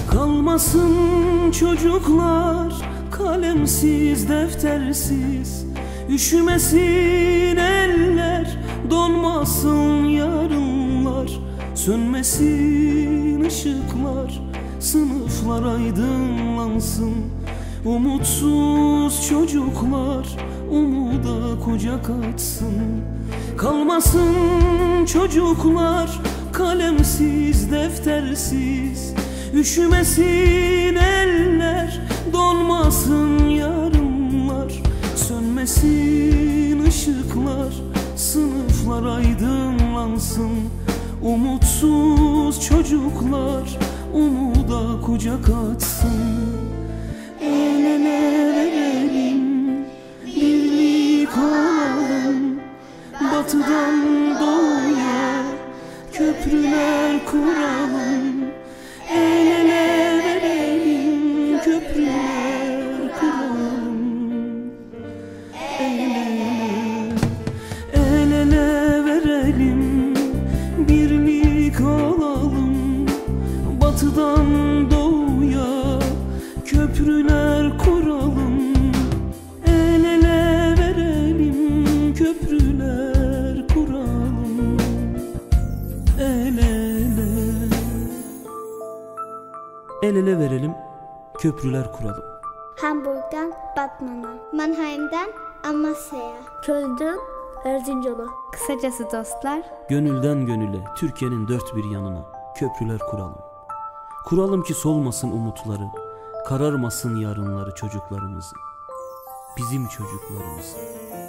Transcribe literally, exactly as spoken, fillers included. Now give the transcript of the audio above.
Kalmasın çocuklar kalemsiz deftersiz, üşümesin eller, donmasın yarınlar, sönmesin ışıklar, sınıflar aydınlansın. Umutsuz çocuklar umuda kucak açsın. Kalmasın çocuklar kalemsiz deftersiz, üşümesin eller, donmasın yarınlar, sönmesin ışıklar, sınıflar aydınlansın. Umutsuz çocuklar umuda kucak açsın. El ele verelim, birlik olalım, batıdan doğuya köprüler kuralım. El ele verelim, köprüler kuralım. El ele, el ele verelim, birlik olalım, batıdan doğuya köprüler kuralım. El ele verelim, köprüler kuralım. El ele, el ele verelim, köprüler kuralım. Hamburg'dan Batman'a, Mannheim'den Amasya'ya, Köln'den Erzincan'a. Kısacası dostlar, Gönülden gönüle, Türkiye'nin dört bir yanına köprüler kuralım. Kuralım ki solmasın umutları, kararmasın yarınları çocuklarımızın, bizim çocuklarımızın.